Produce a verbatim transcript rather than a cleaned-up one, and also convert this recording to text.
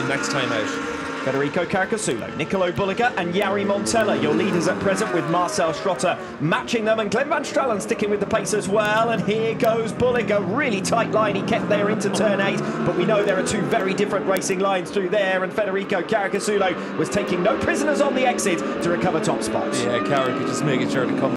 next time out. Federico, Caricasulo, Nicolo, Bulega and Jari Montella, your leaders at present, with Marcel Schrotter matching them, and Glenn van Stralen sticking with the pace as well. And here goes Bulega, really tight line, he kept there into turn eight, but we know there are two very different racing lines through there, and Federico Caricasulo was taking no prisoners on the exit to recover top spots. Yeah, Carrick just making sure to come